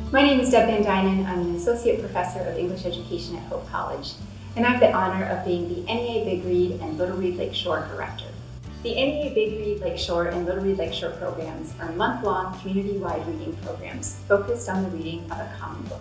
My name is Deb Van Dynen. I'm an Associate Professor of English Education at Hope College, and I have the honor of being the NEA Big Read and Little Read Lakeshore Director. The NEA Big Read Lakeshore and Little Read Lakeshore programs are month-long community-wide reading programs focused on the reading of a common book.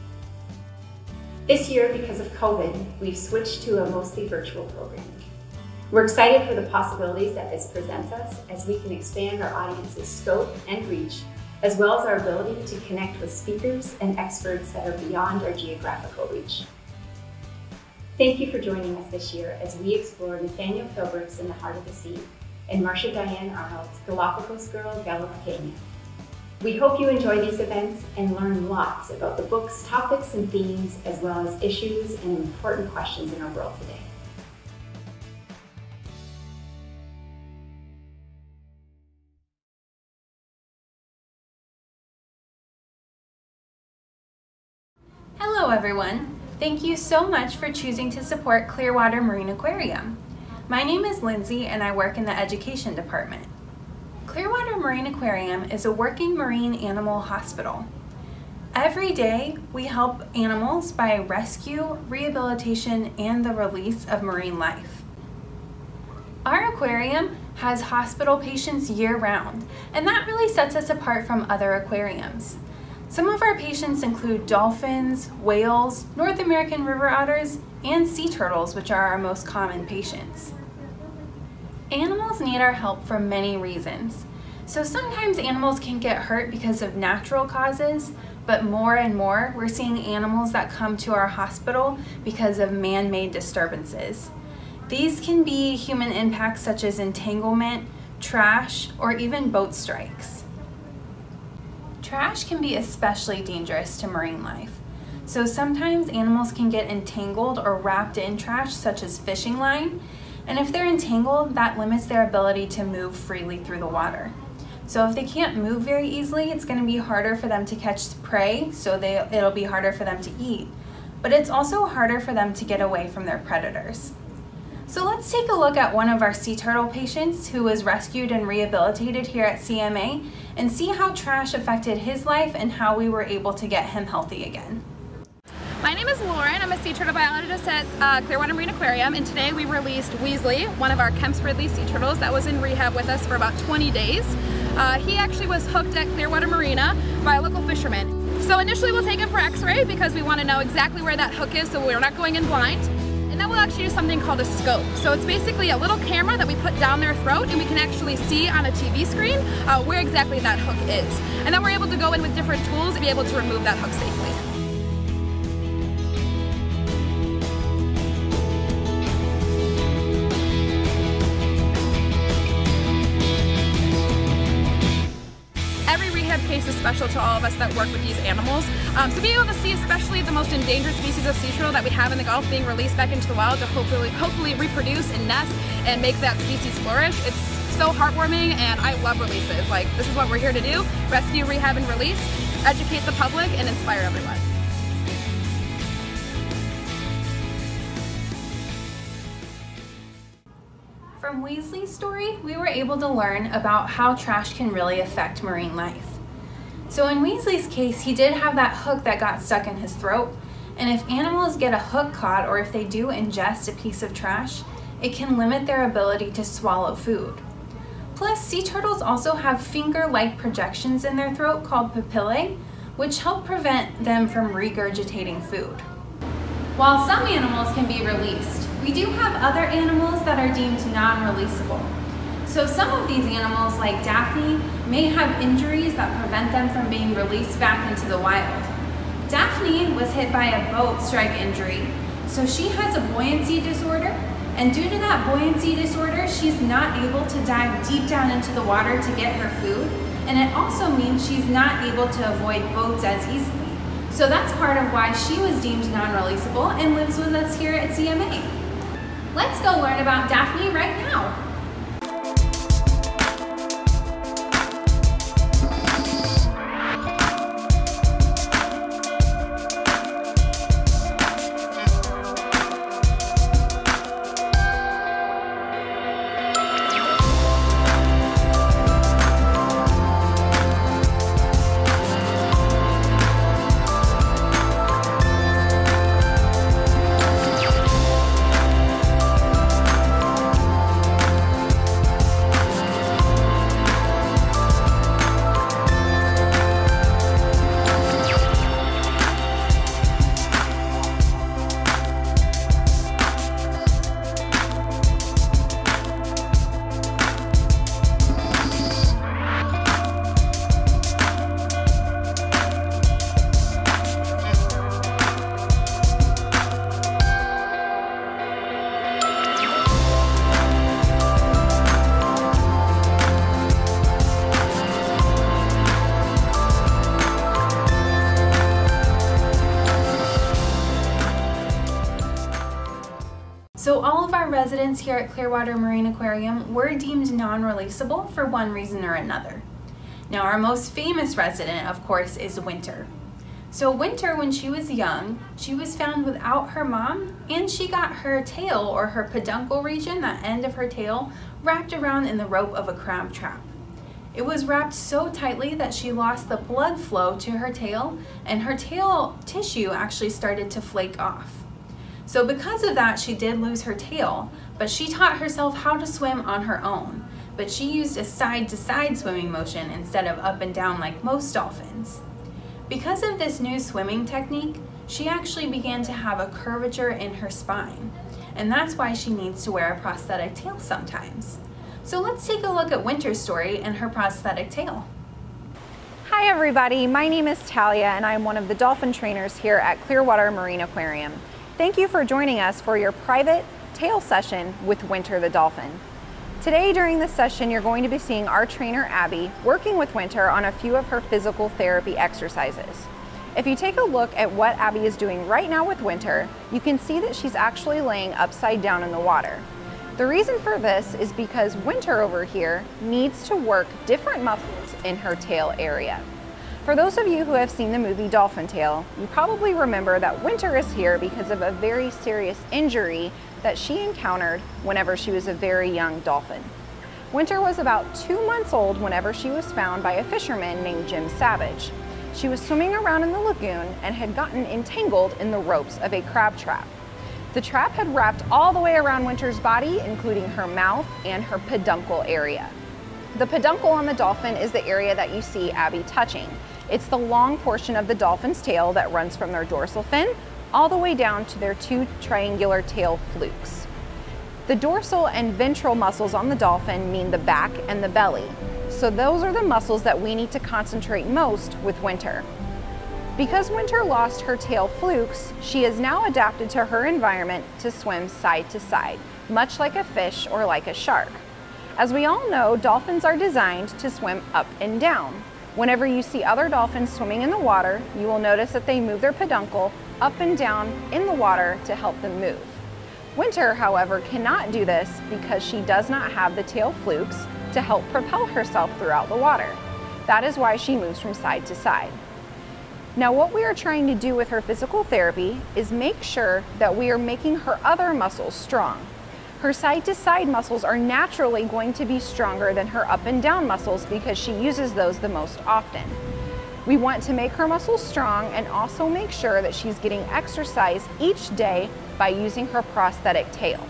This year, because of COVID, we've switched to a mostly virtual program. We're excited for the possibilities that this presents us as we can expand our audience's scope and reach, as well as our ability to connect with speakers and experts that are beyond our geographical reach. Thank you for joining us this year as we explore Nathaniel Philbrick's In the Heart of the Sea and Marcia Diane Arnold's Galapagos Girl Galapagos. We hope you enjoy these events and learn lots about the book's topics and themes, as well as issues and important questions in our world today. Hello everyone! Thank you so much for choosing to support Clearwater Marine Aquarium. My name is Lindsay and I work in the Education Department. Clearwater Marine Aquarium is a working marine animal hospital. Every day we help animals by rescue, rehabilitation, and the release of marine life. Our aquarium has hospital patients year-round, and that really sets us apart from other aquariums. Some of our patients include dolphins, whales, North American river otters, and sea turtles, which are our most common patients. Animals need our help for many reasons. So sometimes animals can get hurt because of natural causes, but more and more we're seeing animals that come to our hospital because of man-made disturbances. These can be human impacts such as entanglement, trash, or even boat strikes. Trash can be especially dangerous to marine life. So sometimes animals can get entangled or wrapped in trash such as fishing line, and if they're entangled, that limits their ability to move freely through the water. So if they can't move very easily, it's going to be harder for them to catch prey, so it'll be harder for them to eat. But it's also harder for them to get away from their predators. So let's take a look at one of our sea turtle patients who was rescued and rehabilitated here at CMA and see how trash affected his life and how we were able to get him healthy again. My name is Lauren. I'm a sea turtle biologist at Clearwater Marine Aquarium, and today we released Weasley, one of our Kemp's Ridley sea turtles that was in rehab with us for about 20 days. He actually was hooked at Clearwater Marina by a local fisherman. So initially we'll take him for x-ray because we want to know exactly where that hook is so we're not going in blind. And then we'll actually do something called a scope. So it's basically a little camera that we put down their throat and we can actually see on a TV screen where exactly that hook is. And then we're able to go in with different tools to be able to remove that hook safely. Case is special to all of us that work with these animals. So being able to see especially the most endangered species of sea turtle that we have in the Gulf being released back into the wild to hopefully reproduce and nest and make that species flourish, it's so heartwarming, and I love releases. Like, this is what we're here to do: rescue, rehab, and release, educate the public, and inspire everyone. From Weasley's story, we were able to learn about how trash can really affect marine life. So in Weasley's case, he did have that hook that got stuck in his throat, and if animals get a hook caught or if they do ingest a piece of trash, it can limit their ability to swallow food. Plus, sea turtles also have finger-like projections in their throat called papillae, which help prevent them from regurgitating food. While some animals can be released, we do have other animals that are deemed non-releasable. So some of these animals, like Daphne, may have injuries that prevent them from being released back into the wild. Daphne was hit by a boat strike injury, so she has a buoyancy disorder, and due to that buoyancy disorder, she's not able to dive deep down into the water to get her food, and it also means she's not able to avoid boats as easily. So that's part of why she was deemed non-releasable and lives with us here at CMA. Let's go learn about Daphne right now. So all of our residents here at Clearwater Marine Aquarium were deemed non-releasable for one reason or another. Now our most famous resident, of course, is Winter. So Winter, when she was young, she was found without her mom, and she got her tail, or her peduncle region, that end of her tail, wrapped around in the rope of a crab trap. It was wrapped so tightly that she lost the blood flow to her tail, and her tail tissue actually started to flake off. So because of that, she did lose her tail, but she taught herself how to swim on her own. But she used a side-to-side swimming motion instead of up and down like most dolphins. Because of this new swimming technique, she actually began to have a curvature in her spine, and that's why she needs to wear a prosthetic tail sometimes. So let's take a look at Winter's story and her prosthetic tail. Hi everybody, my name is Talia and I'm one of the dolphin trainers here at Clearwater Marine Aquarium. Thank you for joining us for your private tail session with Winter the dolphin. Today during this session, you're going to be seeing our trainer Abby working with Winter on a few of her physical therapy exercises. If you take a look at what Abby is doing right now with Winter, you can see that she's actually laying upside down in the water. The reason for this is because Winter over here needs to work different muscles in her tail area. For those of you who have seen the movie Dolphin Tale, you probably remember that Winter is here because of a very serious injury that she encountered whenever she was a very young dolphin. Winter was about 2 months old whenever she was found by a fisherman named Jim Savage. She was swimming around in the lagoon and had gotten entangled in the ropes of a crab trap. The trap had wrapped all the way around Winter's body, including her mouth and her peduncle area. The peduncle on the dolphin is the area that you see Abby touching. It's the long portion of the dolphin's tail that runs from their dorsal fin all the way down to their two triangular tail flukes. The dorsal and ventral muscles on the dolphin mean the back and the belly. So those are the muscles that we need to concentrate most with Winter. Because Winter lost her tail flukes, she is now adapted to her environment to swim side to side, much like a fish or like a shark. As we all know, dolphins are designed to swim up and down. Whenever you see other dolphins swimming in the water, you will notice that they move their peduncle up and down in the water to help them move. Winter, however, cannot do this because she does not have the tail flukes to help propel herself throughout the water. That is why she moves from side to side. Now, what we are trying to do with her physical therapy is make sure that we are making her other muscles strong. Her side-to-side muscles are naturally going to be stronger than her up and down muscles because she uses those the most often. We want to make her muscles strong and also make sure that she's getting exercise each day by using her prosthetic tail.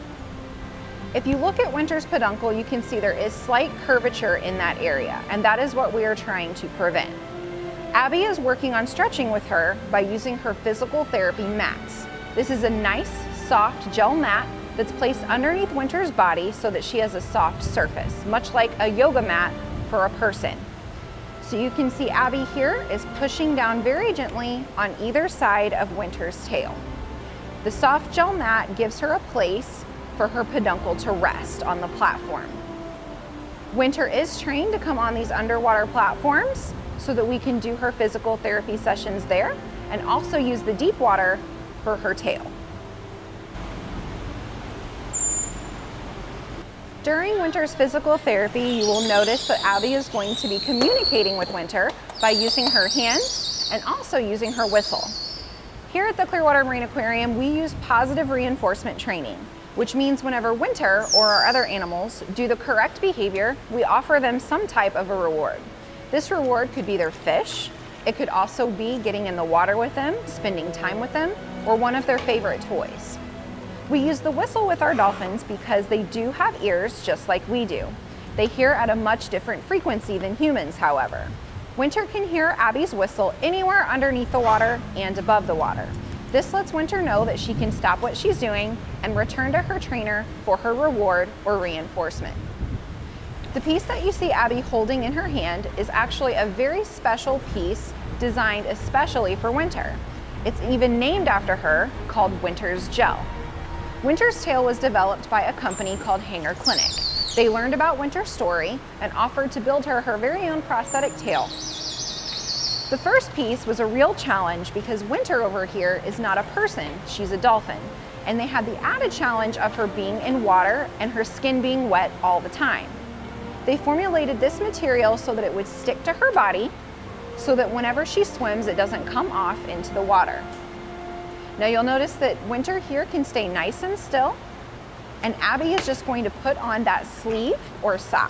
If you look at Winter's peduncle, you can see there is slight curvature in that area, and that is what we are trying to prevent. Abby is working on stretching with her by using her physical therapy mats. This is a nice, soft gel mat that's placed underneath Winter's body so that she has a soft surface, much like a yoga mat for a person. So you can see Abby here is pushing down very gently on either side of Winter's tail. The soft gel mat gives her a place for her peduncle to rest on the platform. Winter is trained to come on these underwater platforms so that we can do her physical therapy sessions there and also use the deep water for her tail. During Winter's physical therapy, you will notice that Abby is going to be communicating with Winter by using her hands and also using her whistle. Here at the Clearwater Marine Aquarium, we use positive reinforcement training, which means whenever Winter or our other animals do the correct behavior, we offer them some type of a reward. This reward could be their fish, it could also be getting in the water with them, spending time with them, or one of their favorite toys. We use the whistle with our dolphins because they do have ears just like we do. They hear at a much different frequency than humans, however. Winter can hear Abby's whistle anywhere underneath the water and above the water. This lets Winter know that she can stop what she's doing and return to her trainer for her reward or reinforcement. The piece that you see Abby holding in her hand is actually a very special piece designed especially for Winter. It's even named after her, called Winter's Gel. Winter's tail was developed by a company called Hanger Clinic. They learned about Winter's story and offered to build her her very own prosthetic tail. The first piece was a real challenge because Winter over here is not a person, she's a dolphin. and they had the added challenge of her being in water and her skin being wet all the time. They formulated this material so that it would stick to her body, so that whenever she swims, it doesn't come off into the water. Now you'll notice that Winter here can stay nice and still, and Abby is just going to put on that sleeve or sock.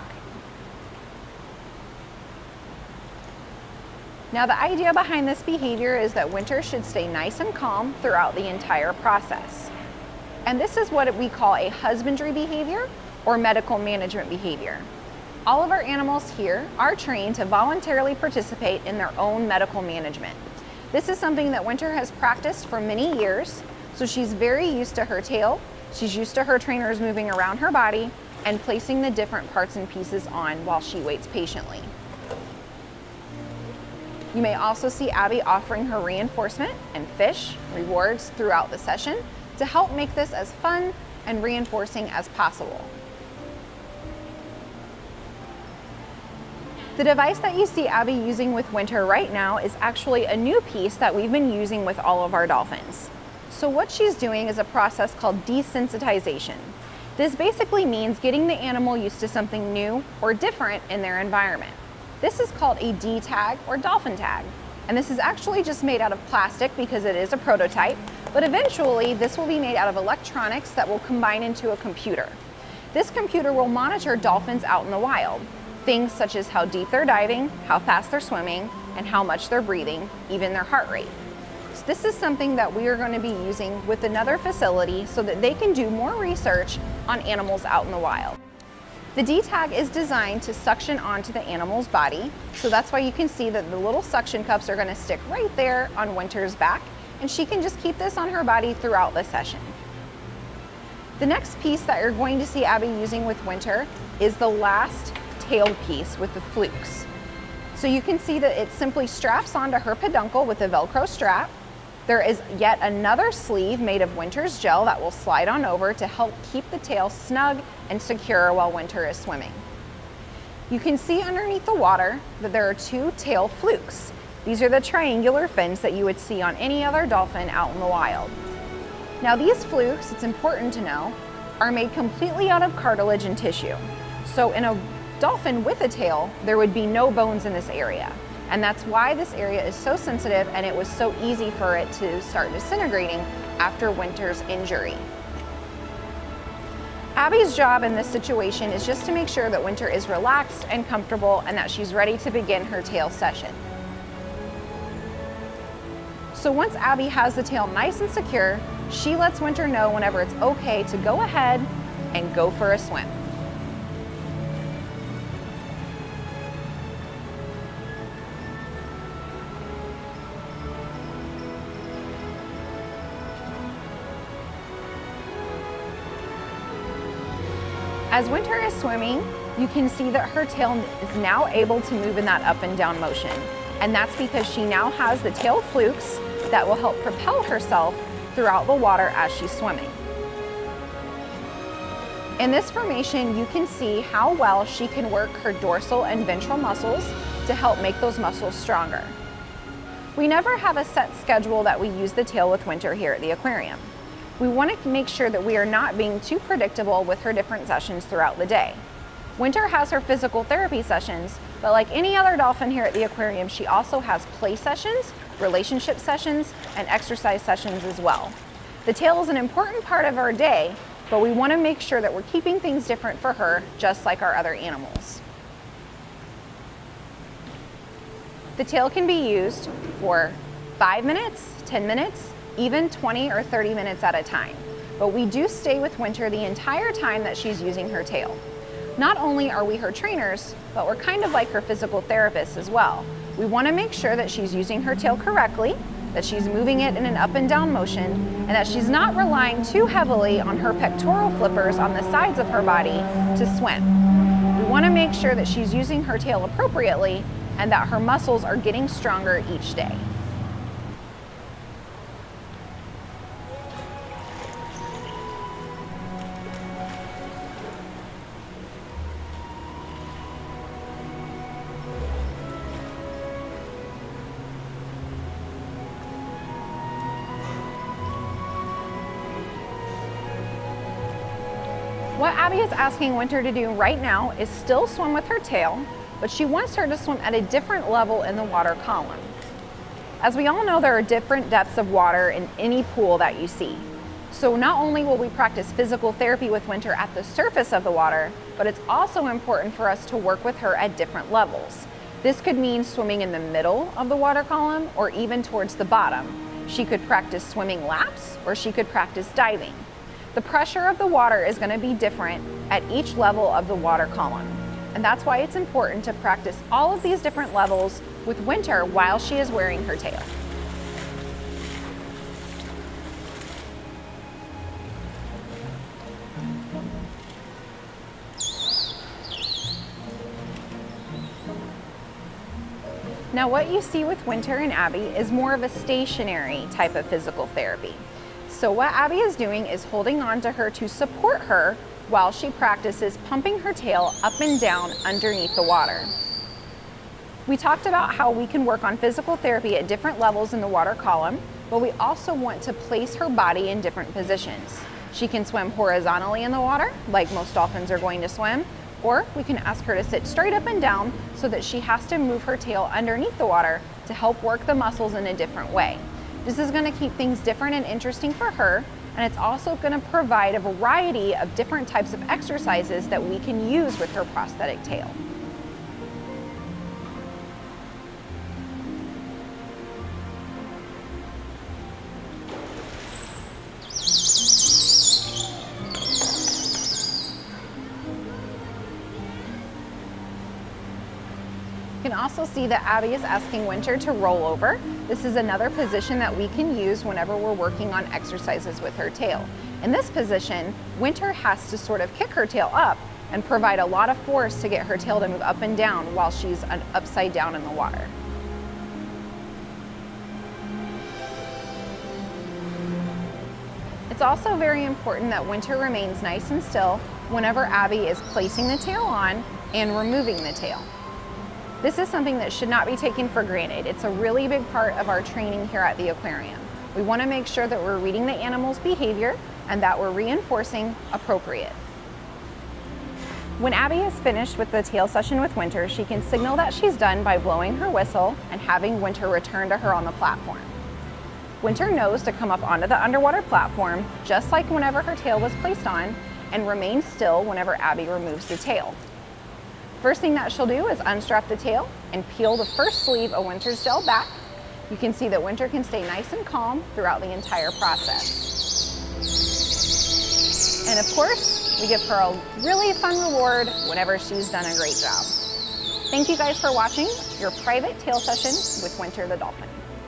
Now the idea behind this behavior is that Winter should stay nice and calm throughout the entire process. And this is what we call a husbandry behavior or medical management behavior. All of our animals here are trained to voluntarily participate in their own medical management. This is something that Winter has practiced for many years, so she's very used to her tail, she's used to her trainers moving around her body and placing the different parts and pieces on while she waits patiently. You may also see Abby offering her reinforcement and fish rewards throughout the session to help make this as fun and reinforcing as possible. The device that you see Abby using with Winter right now is actually a new piece that we've been using with all of our dolphins. So what she's doing is a process called desensitization. This basically means getting the animal used to something new or different in their environment. This is called a D tag or dolphin tag. And this is actually just made out of plastic because it is a prototype, but eventually this will be made out of electronics that will combine into a computer. This computer will monitor dolphins out in the wild. Things such as how deep they're diving, how fast they're swimming, and how much they're breathing, even their heart rate. So this is something that we are going to be using with another facility so that they can do more research on animals out in the wild. The D-tag is designed to suction onto the animal's body, so that's why you can see that the little suction cups are going to stick right there on Winter's back, and she can just keep this on her body throughout the session. The next piece that you're going to see Abby using with Winter is the last tail piece with the flukes. So you can see that it simply straps onto her peduncle with a Velcro strap. There is yet another sleeve made of Winter's gel that will slide on over to help keep the tail snug and secure while Winter is swimming. You can see underneath the water that there are two tail flukes. These are the triangular fins that you would see on any other dolphin out in the wild. Now these flukes, it's important to know, are made completely out of cartilage and tissue. So in a dolphin with a tail, there would be no bones in this area. And that's why this area is so sensitive and it was so easy for it to start disintegrating after Winter's injury. Abby's job in this situation is just to make sure that Winter is relaxed and comfortable and that she's ready to begin her tail session. So once Abby has the tail nice and secure, she lets Winter know whenever it's okay to go ahead and go for a swim. As Winter is swimming, you can see that her tail is now able to move in that up and down motion. And that's because she now has the tail flukes that will help propel herself throughout the water as she's swimming. In this formation, you can see how well she can work her dorsal and ventral muscles to help make those muscles stronger. We never have a set schedule that we use the tail with Winter here at the aquarium. We want to make sure that we are not being too predictable with her different sessions throughout the day. Winter has her physical therapy sessions, but like any other dolphin here at the aquarium, she also has play sessions, relationship sessions, and exercise sessions as well. The tail is an important part of our day, but we want to make sure that we're keeping things different for her, just like our other animals. The tail can be used for 5 minutes, 10 minutes, even 20 or 30 minutes at a time. But we do stay with Winter the entire time that she's using her tail. Not only are we her trainers, but we're kind of like her physical therapists as well. We want to make sure that she's using her tail correctly, that she's moving it in an up and down motion, and that she's not relying too heavily on her pectoral flippers on the sides of her body to swim. We want to make sure that she's using her tail appropriately and that her muscles are getting stronger each day. What Abby is asking Winter to do right now is still swim with her tail, but she wants her to swim at a different level in the water column. As we all know, there are different depths of water in any pool that you see. So not only will we practice physical therapy with Winter at the surface of the water, but it's also important for us to work with her at different levels. This could mean swimming in the middle of the water column or even towards the bottom. She could practice swimming laps or she could practice diving. The pressure of the water is going to be different at each level of the water column. And that's why it's important to practice all of these different levels with Winter while she is wearing her tail. Now what you see with Winter and Abby is more of a stationary type of physical therapy. So what Abby is doing is holding on to her to support her while she practices pumping her tail up and down underneath the water. We talked about how we can work on physical therapy at different levels in the water column, but we also want to place her body in different positions. She can swim horizontally in the water, like most dolphins are going to swim, or we can ask her to sit straight up and down so that she has to move her tail underneath the water to help work the muscles in a different way. This is going to keep things different and interesting for her, and it's also going to provide a variety of different types of exercises that we can use with her prosthetic tail. You can also see that Abby is asking Winter to roll over. This is another position that we can use whenever we're working on exercises with her tail. In this position, Winter has to sort of kick her tail up and provide a lot of force to get her tail to move up and down while she's upside down in the water. It's also very important that Winter remains nice and still whenever Abby is placing the tail on and removing the tail. This is something that should not be taken for granted. It's a really big part of our training here at the aquarium. We want to make sure that we're reading the animal's behavior and that we're reinforcing appropriate. When Abby is finished with the tail session with Winter, she can signal that she's done by blowing her whistle and having Winter return to her on the platform. Winter knows to come up onto the underwater platform, just like whenever her tail was placed on, and remain still whenever Abby removes the tail. First thing that she'll do is unstrap the tail and peel the first sleeve of Winter's gel back. You can see that Winter can stay nice and calm throughout the entire process. And of course, we give her a really fun reward whenever she's done a great job. Thank you guys for watching your private tail session with Winter the Dolphin.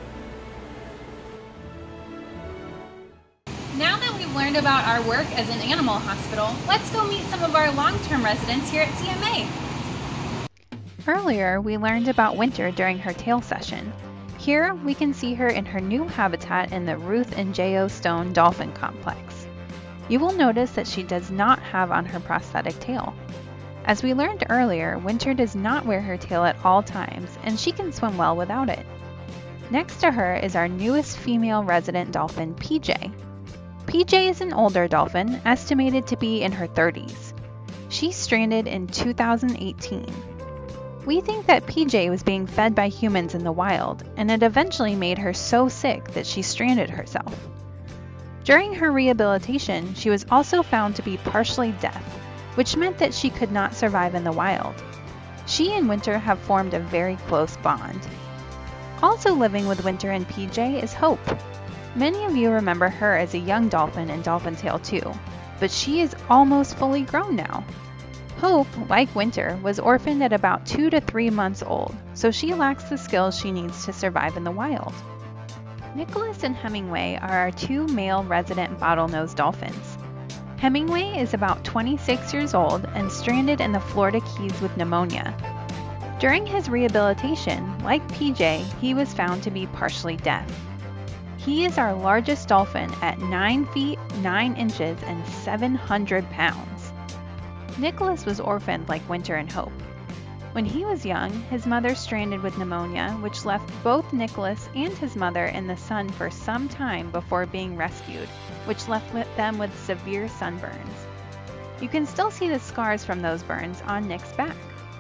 Now that we've learned about our work as an animal hospital, let's go meet some of our long-term residents here at CMA. Earlier, we learned about Winter during her tail session. Here, we can see her in her new habitat in the Ruth and J.O. Stone Dolphin Complex. You will notice that she does not have on her prosthetic tail. As we learned earlier, Winter does not wear her tail at all times, and she can swim well without it. Next to her is our newest female resident dolphin, PJ. PJ is an older dolphin, estimated to be in her 30s. She stranded in 2018. We think that PJ was being fed by humans in the wild, and it eventually made her so sick that she stranded herself. During her rehabilitation, she was also found to be partially deaf, which meant that she could not survive in the wild. She and Winter have formed a very close bond. Also living with Winter and PJ is Hope. Many of you remember her as a young dolphin in Dolphin Tale 2, but she is almost fully grown now. Hope, like Winter, was orphaned at about 2 to 3 months old, so she lacks the skills she needs to survive in the wild. Nicholas and Hemingway are our two male resident bottlenose dolphins. Hemingway is about 26 years old and stranded in the Florida Keys with pneumonia. During his rehabilitation, like PJ, he was found to be partially deaf. He is our largest dolphin at 9 feet 9 inches and 700 pounds. Nicholas was orphaned like Winter and Hope. When he was young, his mother stranded with pneumonia, which left both Nicholas and his mother in the sun for some time before being rescued, which left them with severe sunburns. You can still see the scars from those burns on Nick's back.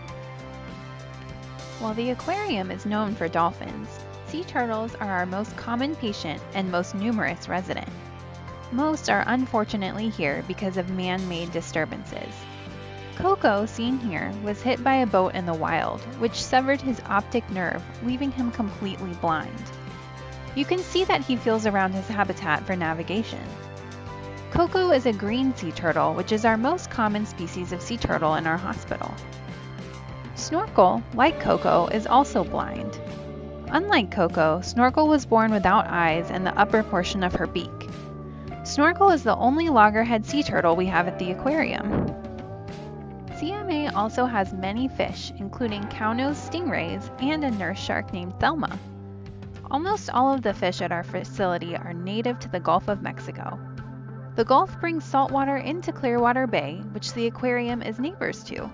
While the aquarium is known for dolphins, sea turtles are our most common patient and most numerous resident. Most are unfortunately here because of man-made disturbances. Coco, seen here, was hit by a boat in the wild, which severed his optic nerve, leaving him completely blind. You can see that he feels around his habitat for navigation. Coco is a green sea turtle, which is our most common species of sea turtle in our hospital. Snorkel, like Coco, is also blind. Unlike Coco, Snorkel was born without eyes and the upper portion of her beak. Snorkel is the only loggerhead sea turtle we have at the aquarium. CMA also has many fish, including cow-nosed stingrays and a nurse shark named Thelma. Almost all of the fish at our facility are native to the Gulf of Mexico. The Gulf brings saltwater into Clearwater Bay, which the aquarium is neighbors to.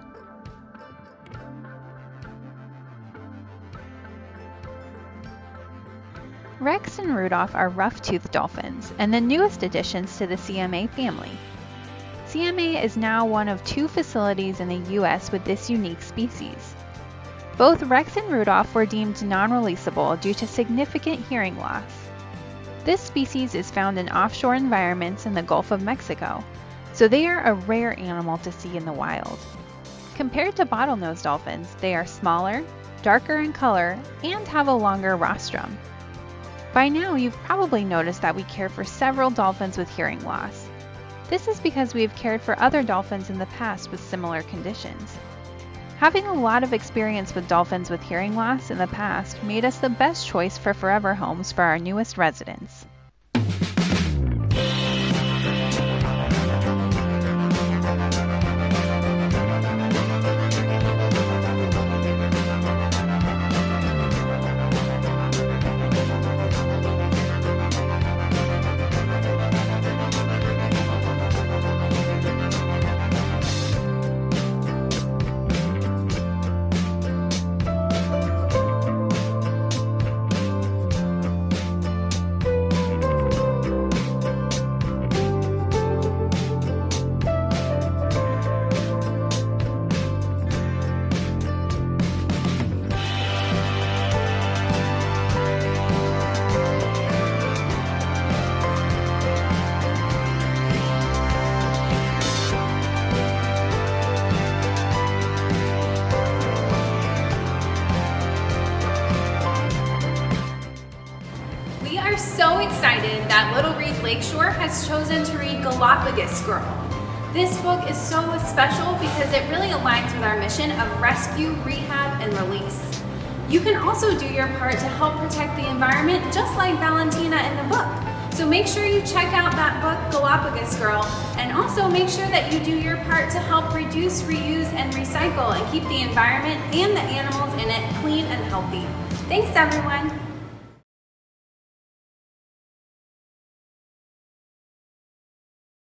Rex and Rudolph are rough-toothed dolphins, and the newest additions to the CMA family. CMA is now one of 2 facilities in the U.S. with this unique species. Both Rex and Rudolph were deemed non-releasable due to significant hearing loss. This species is found in offshore environments in the Gulf of Mexico, so they are a rare animal to see in the wild. Compared to bottlenose dolphins, they are smaller, darker in color, and have a longer rostrum. By now, you've probably noticed that we care for several dolphins with hearing loss. This is because we have cared for other dolphins in the past with similar conditions. Having a lot of experience with dolphins with hearing loss in the past made us the best choice for forever homes for our newest residents. So excited that Little Reed Lakeshore has chosen to read Galapagos Girl. This book is so special because it really aligns with our mission of rescue, rehab, and release. You can also do your part to help protect the environment just like Valentina in the book. So make sure you check out that book, Galapagos Girl, and also make sure that you do your part to help reduce, reuse, and recycle and keep the environment and the animals in it clean and healthy. Thanks, everyone.